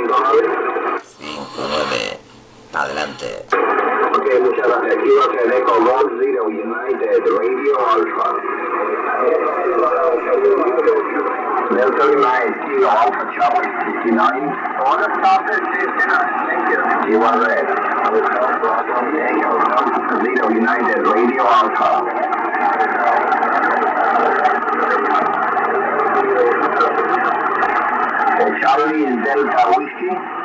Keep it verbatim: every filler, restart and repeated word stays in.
cinco nueve, adelante. Ok, muchas gracias. Aquí va a ser Echo One Zero United Radio Alpha. Delta United, Kilo Alpha Chopper fifty-nine. Order started, thank you. You are red. Echo Zero United Radio Alpha. Charlie is Delta Whiskey.